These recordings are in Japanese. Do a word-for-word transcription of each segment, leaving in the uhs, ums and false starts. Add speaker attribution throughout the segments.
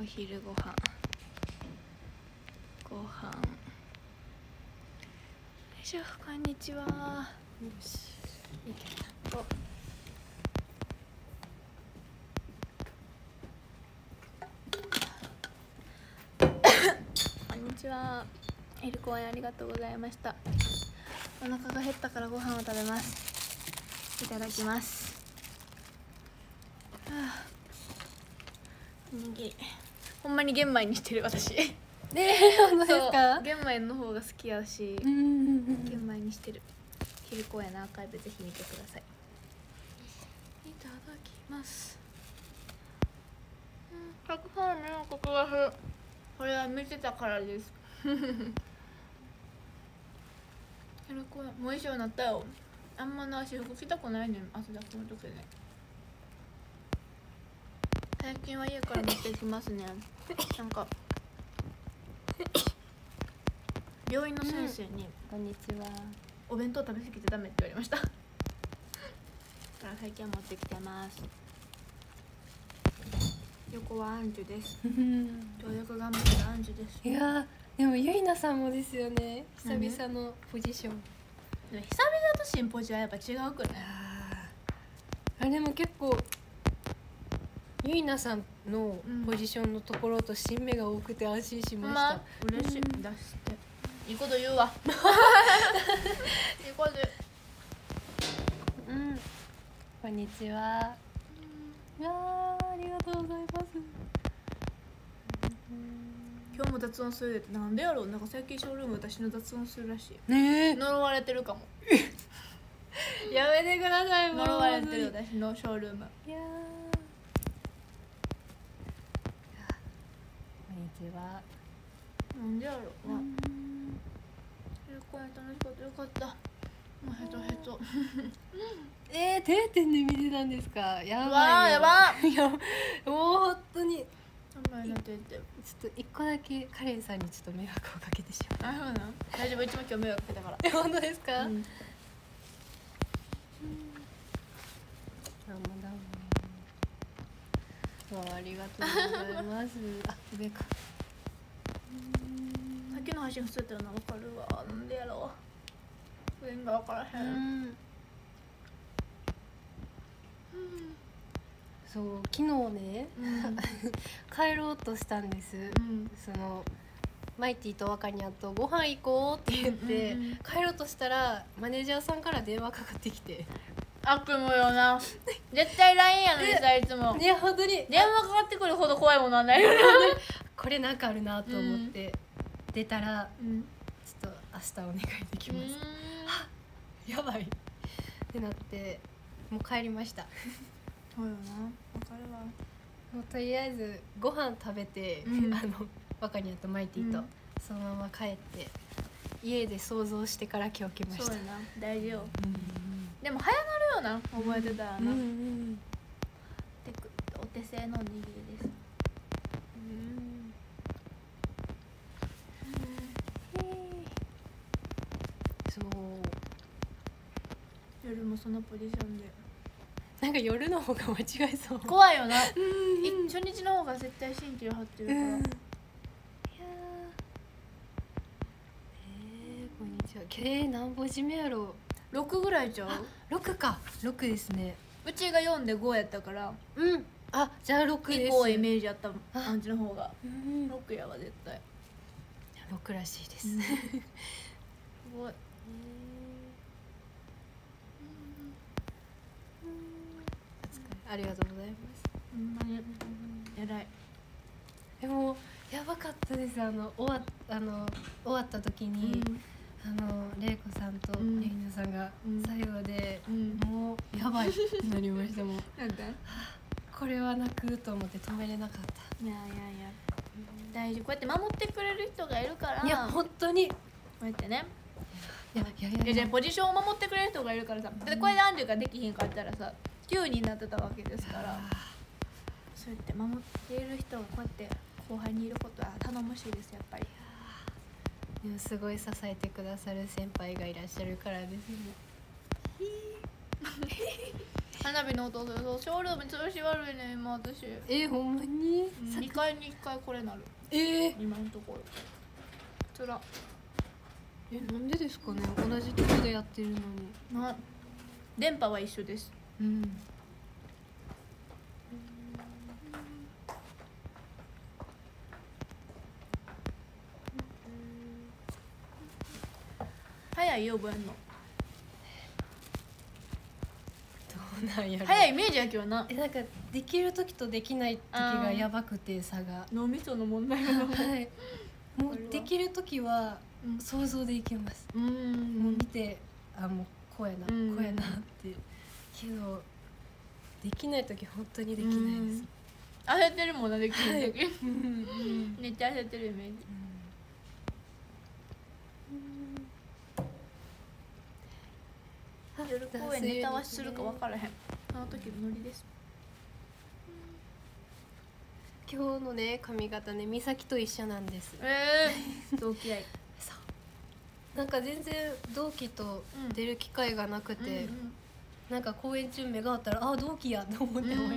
Speaker 1: お昼ご飯ご飯よいしょ。こんにちは。よしいけた。おこんにちは。エルコアンありがとうございました。お腹が減ったからご飯を食べます。いただきます。はあ、おにぎりほんまに玄米にしてる私。
Speaker 2: ねえ、本当ですか？
Speaker 1: 玄米の方が好きやし、
Speaker 2: うんうんうん、
Speaker 1: 玄米にしてる。昼公演のアーカイブぜひ見てください。いただきます。たくさん目のコクがする。これは見てたからです。昼公演もう衣装になったよ。あんまな私服着たくないねん、汗だくの時ね。最近は家から持ってきますね。なんか病院の先生に、
Speaker 2: こんにちは。
Speaker 1: お弁当食べ過ぎてダメって言われました。だから最近は持ってきてます。横はアンジュです。協力頑張ったアンジュです。
Speaker 2: いやでもゆいなさんもですよね。久々のポジション。
Speaker 1: でも久々とシンポジはやっぱ違うくない？
Speaker 2: あでも結構ゆいなさんのポジションのところと新芽が多くて安心しました。
Speaker 1: まあ、嬉しい。出していいこと言うわ。いいこと言う。
Speaker 2: うん。こんにちは。いやありがとうございます。
Speaker 1: 今日も雑音するってなんでやろう。なんか最近ショールーム私の雑音するらしい。
Speaker 2: ねえ。
Speaker 1: 呪われてるかも。
Speaker 2: やめてください。
Speaker 1: 呪われてる私のショールーム。
Speaker 2: いやこんにちは。
Speaker 1: なんでやろうな。旅行に楽しかったよかった。もうヘトヘト。
Speaker 2: えー、定点で見てたんですか？やばいよ。
Speaker 1: わーやば
Speaker 2: いやもう本当に。
Speaker 1: あんまりなってて。
Speaker 2: ちょっと一個だけカレンさんにちょっと迷惑をかけてしまう。
Speaker 1: あ、そうなん？大丈夫、いつも今日迷惑かけたから。
Speaker 2: え、本当ですか？
Speaker 1: うん。
Speaker 2: どうもどうも。ありがとうございます。あ、上か。
Speaker 1: さっきの配信伏せたよな、わかるわ。なんでやろう。上がわからへん。うん。
Speaker 2: そう昨日ね、うん、帰ろうとしたんです、うん、そのマイティとワカニャとご飯行こうって言って、うんうんうん、帰ろうとしたらマネージャーさんから電話かかってきて、
Speaker 1: 悪夢よな。絶対 ライン やのにさ、いつも。
Speaker 2: いや本当に
Speaker 1: 電話かかってくるほど怖いものはないよな。
Speaker 2: これなんかあるなと思って出たら、うん、ちょっと明日お願いできます。はやばいってなってもう帰りました。
Speaker 1: そうよな、わかるわ。
Speaker 2: もうとりあえずご飯食べて、うん、あのワカニャとマイティと、うん、そのまま帰って家で想像してから今日来ました。
Speaker 1: そうやな、大事よ、うんうん、でも早なるよな、覚えてたらな、うんうん、テクお手製のおにぎりです、うんうん、
Speaker 2: そう
Speaker 1: 夜もそのポジションで
Speaker 2: なんか夜の方が間違えそう。
Speaker 1: 怖いよな。うん初日の方が絶対神経張ってるから。うん、いやー、
Speaker 2: えー、こんにちは。えー、何文字目やろう。
Speaker 1: ろくぐらいちゃう？
Speaker 2: ろくか。ろくですね。
Speaker 1: うちがよんでごやったから。
Speaker 2: うん。あ、じゃあろくです。
Speaker 1: 以降イメージあった感じの方が。うん、ろくやわ絶対。
Speaker 2: ろくらしいです。
Speaker 1: うん、すごい。
Speaker 2: ありがとうございます。
Speaker 1: ほんまに偉い。
Speaker 2: でもやばかったです。あの終わあの終わった時に、うん、あの玲子さんとレイナさんが最後で、うん、もうやばいってなりましたもん。
Speaker 1: なんで？
Speaker 2: これは泣くと思って止めれなかった。
Speaker 1: いやいやいや、大丈夫。こうやって守ってくれる人がいるから。
Speaker 2: いや本当に
Speaker 1: こうやってね。
Speaker 2: いやいやいやいや。
Speaker 1: じゃあポジションを守ってくれる人がいるからさ。でこれでアンジュができひんかったらさ。きゅうになってたわけですから、そうやって守っている人がこうやって後輩にいることは頼もしいですやっぱり。
Speaker 2: いやすごい支えてくださる先輩がいらっしゃるからですね。
Speaker 1: 花火の音でそうショールーム調子悪いね今私。
Speaker 2: えー、ほんまに
Speaker 1: にかいにいっかいこれなる。
Speaker 2: えー、
Speaker 1: 今のところつら。
Speaker 2: え、なんでですかね、同じとこでやってるのに。
Speaker 1: な電波は一緒です。
Speaker 2: うん。
Speaker 1: 早いよ覚えんの。
Speaker 2: どうなんやろ。
Speaker 1: 早いイメージやけどな。
Speaker 2: え、なんかできる時とできない時がやばくて差が。
Speaker 1: 脳みその問題が。
Speaker 2: はい。もうできる時は想像でいけます。
Speaker 1: うん。
Speaker 2: もう見て、あ、もうこうやな、こうやなってけどできない時本当にできないです。
Speaker 1: 焦ってるもんな、できる時。
Speaker 2: はい、
Speaker 1: めっちゃ焦ってるイメージ。夜公演ネタはするか分からへん。その時のノリです。
Speaker 2: 今日のね髪型ね美咲と一緒なんです。
Speaker 1: ええー、同期愛。
Speaker 2: そうなんか全然同期と出る機会がなくて、うんうんうん、なんか公演中目が合ったらあ同期やと思ってました。うんうん、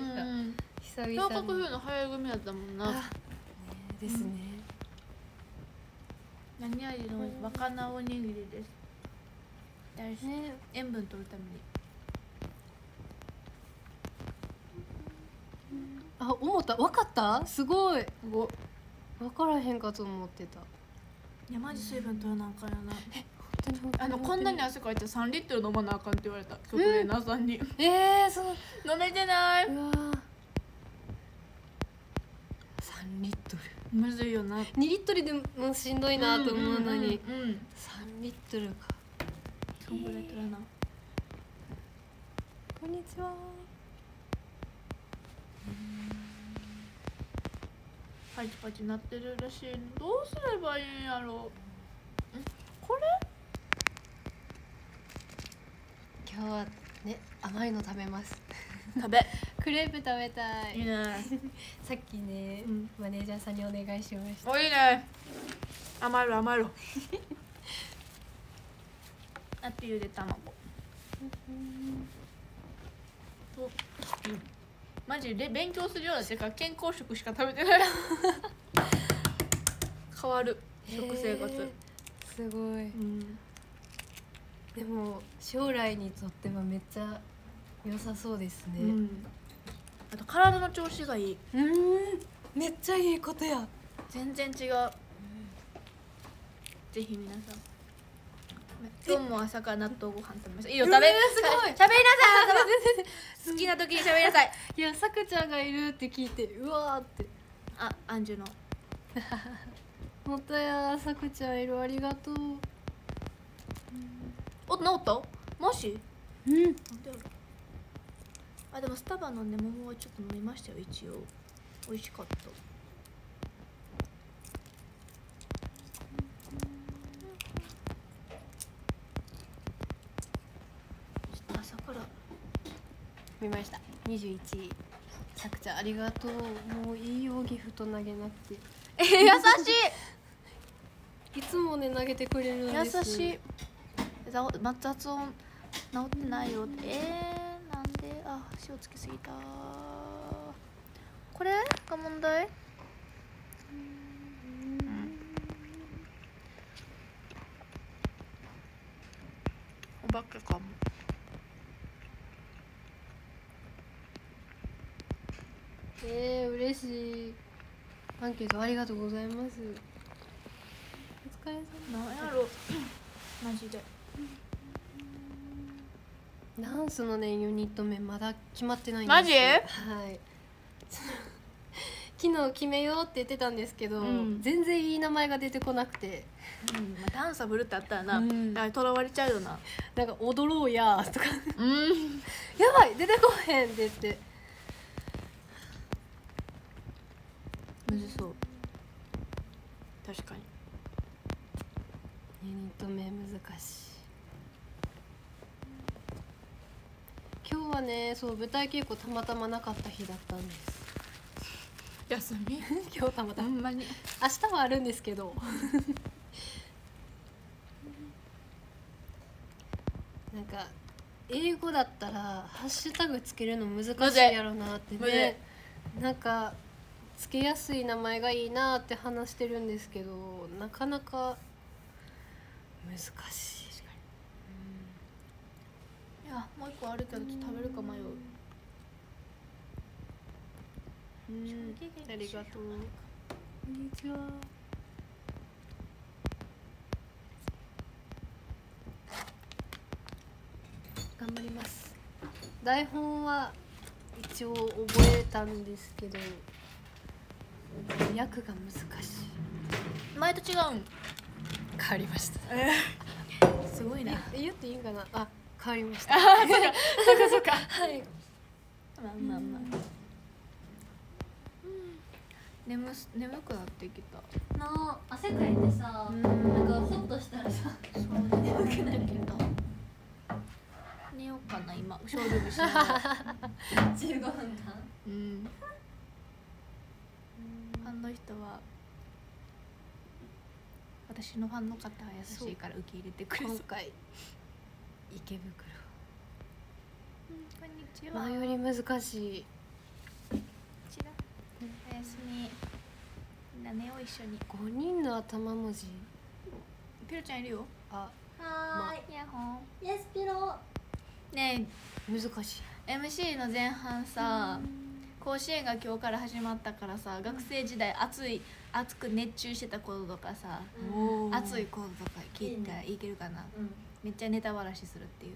Speaker 2: 久々に
Speaker 1: 聴覚風の早組だったもんな。ね
Speaker 2: ですね、
Speaker 1: うん、何味の若菜おにぎりです。大事、ね、塩分取るために。
Speaker 2: あ、思った、分かった、すごい。分からへんかと思ってた。
Speaker 1: いやマジ水分取らなあかんよな。え、あのこんなに汗かいてさんリットル飲まなあかんって言われた。今日トレーナーさんに。
Speaker 2: えー、そう
Speaker 1: 飲めてない。うわ
Speaker 2: さんリットル
Speaker 1: むずいよな。
Speaker 2: にリットルでもしんどいなと思うのに、
Speaker 1: うんうんうんうん、
Speaker 2: さんリットルか。
Speaker 1: そんぐらい取らな。
Speaker 2: こんにちは。
Speaker 1: パチパチ鳴ってるらしい。どうすればいいんやろう。これ
Speaker 2: 今日はね甘いの食べます。
Speaker 1: 食べ
Speaker 2: クレープ食べたい。
Speaker 1: いいね。
Speaker 2: さっきね、うん、マネージャーさんにお願いしました。
Speaker 1: おいいね。甘いろ甘いろ。あとゆで卵。と、うん、マジで勉強するようなっていうか健康食しか食べてない。変わる食生活。
Speaker 2: すごい、うん、でも将来にとってはめっちゃ良さそうですね、うん、
Speaker 1: あと体の調子がいい。
Speaker 2: うん、めっちゃいいことや。
Speaker 1: 全然違う、うん、ぜひ皆さん今日も朝から納豆ご飯食べました。いいよ、食べ、すごい。喋りなさい。好きな時に喋りなさい。
Speaker 2: いや、さくちゃんがいるって聞いて、うわーって。
Speaker 1: あ、アンジュの。
Speaker 2: もとや、さくちゃんいる、ありがとう。
Speaker 1: お、治った？もし？
Speaker 2: うん。
Speaker 1: あ、でもスタバのね、桃はちょっと飲みましたよ、一応。美味しかった。
Speaker 2: 見ました。にじゅういちい。さくちゃんありがとう。もういいよ、ギフト投げなくて。
Speaker 1: え、優し
Speaker 2: い。いつもね投げてくれるんです。
Speaker 1: 優しい。雑音治ってないよ。えー、なんで、あ、塩つけすぎた。これが問題？うん。お化けかも。
Speaker 2: えー、嬉しい。アンケートありがとうございます。お疲れ様。
Speaker 1: なんやろマジで。
Speaker 2: ダンスのねユニット名まだ決まってないんです。
Speaker 1: マジ？
Speaker 2: はい。昨日決めようって言ってたんですけど、うん、全然いい名前が出てこなくて、
Speaker 1: うん、まあ、ダンサブルってあったらな、うん、だからとらわれちゃうよな。
Speaker 2: なんか踊ろうやとか、
Speaker 1: うん、
Speaker 2: やばい出てこへんって言って。
Speaker 1: むずそう。確かに
Speaker 2: ユニット名難しい。今日はね、そう舞台稽古たまたまなかった日だったんです。
Speaker 1: 休み？
Speaker 2: 今日たまたま。
Speaker 1: ほんまに。
Speaker 2: 明日はあるんですけど。なんか英語だったらハッシュタグつけるの難しいやろなってね、なんかつけやすい名前がいいなって話してるんですけど、なかなか難しい。
Speaker 1: いやもう一個あるけどちょっと食べるか迷う。
Speaker 2: うん、ありがとう。こんにちは。頑張ります。台本は一応覚えたんですけど役が難しい。
Speaker 1: 前と違うん。
Speaker 2: 変わりました。
Speaker 1: すごいな。
Speaker 2: 言っていいかな。あ、変わりました。
Speaker 1: あ、そうかそうかそうか。
Speaker 2: はい。
Speaker 1: まあまあまあ。眠す眠くなってきた。
Speaker 3: なあ、汗かいてさ、なんかホッとしたらさ、
Speaker 1: そう眠くなってきた。寝ようかな今。ショールームしながら。
Speaker 3: じゅうごふんかん。
Speaker 1: うん。ファンの人は私のファンの方は優しいから受け入れてくれそう。
Speaker 2: 今回池袋。
Speaker 1: うん、こんにちは。
Speaker 2: 前より難しい。
Speaker 1: ちら。おやすみ。みんな寝よう一緒に。
Speaker 2: ごにんの頭文字。
Speaker 1: ピロちゃんいるよ。
Speaker 2: あ、
Speaker 3: はーい。
Speaker 1: イヤホン。
Speaker 3: イエスピロ。
Speaker 1: ね
Speaker 2: 難しい。
Speaker 1: え エムシー の前半さ、甲子園が今日から始まったからさ、学生時代熱い熱く熱中してたこととかさ、熱いこととか聞いたらいけるかな。
Speaker 3: うん。
Speaker 1: めっちゃネタバラシするっていう。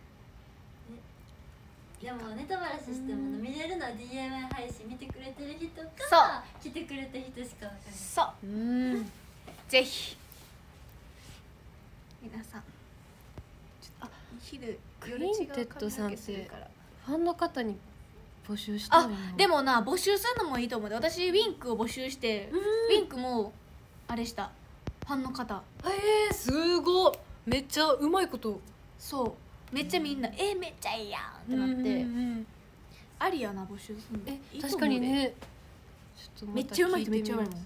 Speaker 3: でもネタバラシしても見れるのは ディーアイワイ 配信見てくれてる人か来てくれた人しかわかんない。
Speaker 1: そう、うん、ぜひ皆さんあ昼
Speaker 2: クリンテッドさんって
Speaker 1: から
Speaker 2: ファンの方に募集した
Speaker 1: いの。あでもな募集するのもいいと思うで。私ウィンクを募集してウィンクもあれしたファンの方。
Speaker 2: えー、すごっ。めっちゃうまいこと。
Speaker 1: そうめっちゃみんな「えめっちゃいいやん」ってなって、うんうん、ありやな募集するの。
Speaker 2: えいい確かにね。
Speaker 1: ちょっとめっちゃうまい人めっちゃうまいもん。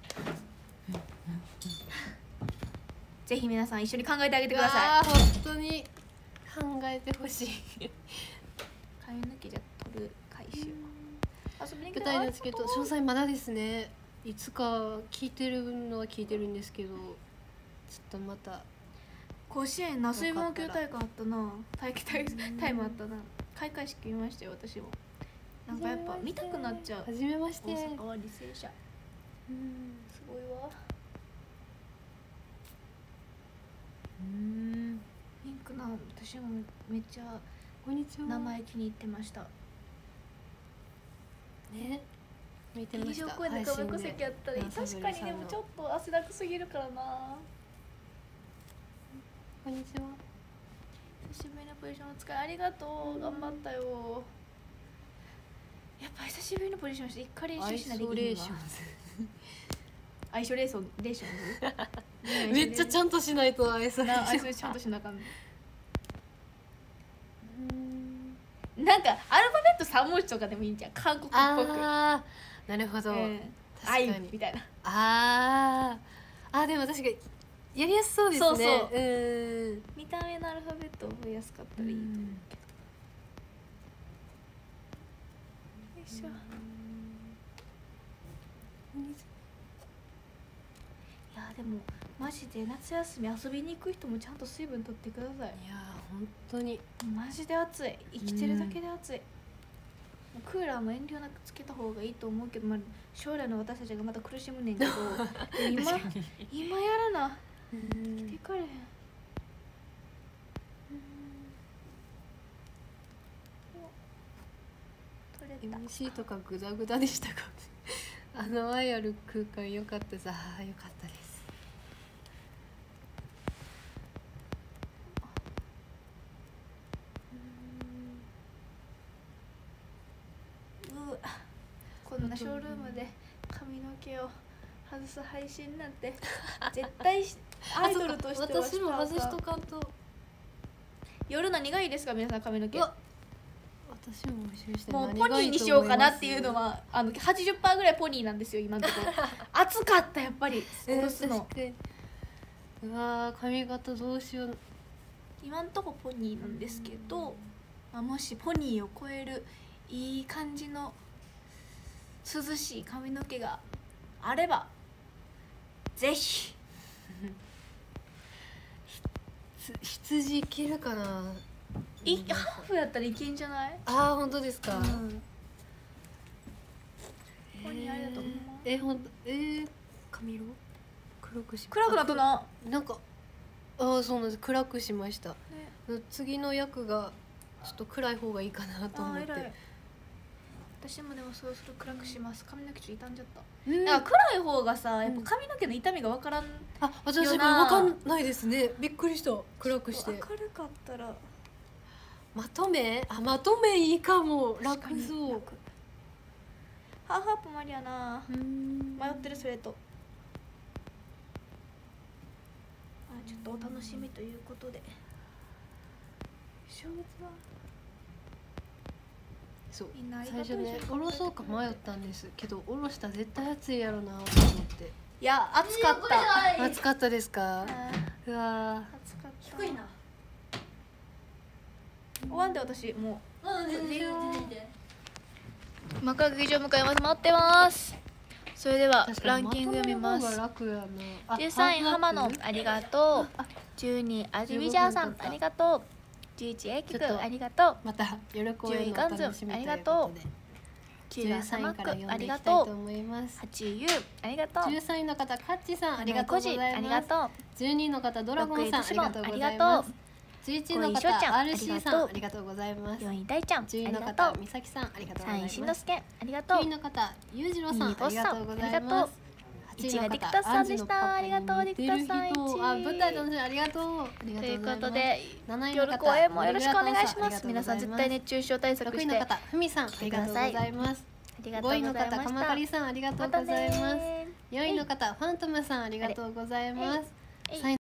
Speaker 1: ぜひ皆さん一緒に考えてあげてください。
Speaker 2: 本当に考えてほしい。
Speaker 1: 髪の毛じゃ取る回収。遊びに来
Speaker 2: 舞台のチケット詳細まだですね。いつか聞いてるのは聞いてるんですけど、ちょっとまた。
Speaker 1: 甲子園な水分補給大会あったな。待機タイムあったな。開会式見ましたよ私も。なんかやっぱ見たくなっちゃう。
Speaker 2: はじめまして。
Speaker 1: 大阪は履正社。うんすごいわ。うんピンクな私もめっちゃ
Speaker 2: こんにちは
Speaker 1: 名前気に入ってました。
Speaker 2: ね。見てました。
Speaker 1: 声で可愛く席あったり確かにでもちょっと汗だくすぎるからな。
Speaker 2: こんにちは。
Speaker 1: 久しぶりのポジションお疲れありがとう。頑張ったよ。やっぱ久しぶりのポジションして一回練習しないといけないわ。アイソレーションレーション
Speaker 2: めっちゃちゃんとしないとアイソレーション。
Speaker 1: アイソレーションちゃんとしなあかんね。なんかアルファベット三文字とかでもいいんじゃん。韓国っぽく。
Speaker 2: ああなるほど。
Speaker 1: えー、確かにみたいな。
Speaker 2: あああでも確かに。やりやすそうですね。そうそう。うん。
Speaker 1: 見た目のアルファベットを覚えやすかったらいいと思うけど。よいしょ。いやでもマジで夏休み遊びに行く人もちゃんと水分取ってください。
Speaker 2: いや本当に
Speaker 1: マジで暑い。生きてるだけで暑い。クーラーも遠慮なくつけた方がいいと思うけど、まあ、将来の私たちがまた苦しむねんけど今今やらな。来てかれへん。
Speaker 2: エムシー とかグダグダでしたか。あの愛ある空間良かったです。ああ良かったです。
Speaker 1: うこんなショールームで髪の毛を外す配信なんて絶対アイドルとしては
Speaker 2: 私も外しとかんと。
Speaker 1: 夜何がいいですか皆さん髪の毛。
Speaker 2: 私も募集して
Speaker 1: もうポニーにしようかなっていうのはあの はちじゅっパーセント ぐらいポニーなんですよ今のところ。暑かったやっぱり下ろすの。
Speaker 2: うわ髪型どうしよう。
Speaker 1: 今のところポニーなんですけどまあ、もしポニーを超えるいい感じの涼しい髪の毛があればぜひ
Speaker 2: 羊いけるかな。
Speaker 1: いハーフやったらいけんじゃない？
Speaker 2: ああ本当ですか。
Speaker 1: うん、ポニーあれだと思う。
Speaker 2: えほんとえー、髪色黒くし
Speaker 1: 暗くなったな。
Speaker 2: なんかああそうなんです、暗くしました、
Speaker 1: ね、
Speaker 2: 次の役がちょっと暗い方がいいかなと思って。
Speaker 1: あ偉い。私もでもそろそろ暗くします。髪の毛ちょっと傷んじゃった。
Speaker 2: うん、
Speaker 1: だから暗い方がさ、やっぱ髪の毛の痛みがわからん。
Speaker 2: あ、私も分かんないですね。びっくりした。暗くして
Speaker 1: 明るかったら
Speaker 2: まとめ、あ、まとめいいかも。楽そう。
Speaker 1: ハーフアップもありやな。迷ってるそれと。あ、ちょっとお楽しみということで。正月は
Speaker 2: そう
Speaker 1: みんなあり
Speaker 2: 最
Speaker 1: がとう
Speaker 2: 初ねおろそうか迷ったんですけど、おろしたら絶対暑いやろなと思って。
Speaker 1: いや暑かった。
Speaker 2: 暑かったですか。うわ
Speaker 1: 暑かった。
Speaker 3: 低いな。
Speaker 1: 終わんで私もう。
Speaker 3: うん、全然全然全然。
Speaker 1: 幕開け劇場向かいます。待ってます。それではランキング読みます。じゅうさんい浜野ありがとう。じゅうにいアジビジャーさんありがとう。じゅういちエイキくんありがとう。
Speaker 2: また夜公
Speaker 1: じゅうい
Speaker 2: 演の
Speaker 1: ガンズンありがとう。きゅういサマックありがとう。はちいユウありがとう。
Speaker 2: じゅうさんいの方カッチさんありがとうございます。
Speaker 1: ありがとう。
Speaker 2: じゅうにいの方ドラゴンさんありがとうございます。じゅういちいの方 アールシー さんありがとうございます。
Speaker 1: よんい大ちゃんあ
Speaker 2: じゅういの
Speaker 1: りがとう。
Speaker 2: 方みさきさんありがとうござい
Speaker 1: さんい
Speaker 2: ます。
Speaker 1: しんのすけありがとう。
Speaker 2: きゅういの方ゆうじろうさんありがとうございます。
Speaker 1: いちいがディクタスさんでした。ありがとうディクタスさんいちい。
Speaker 2: あ、舞台のありがとう。
Speaker 1: ということで夜公演もよろしくお願いします。皆さん絶対熱中症対策して。
Speaker 2: ろくいの方ふみさんありがとうございます。ごいの方かまかりさんありがとうございます。よんいの方ファントムさんありがとうございます。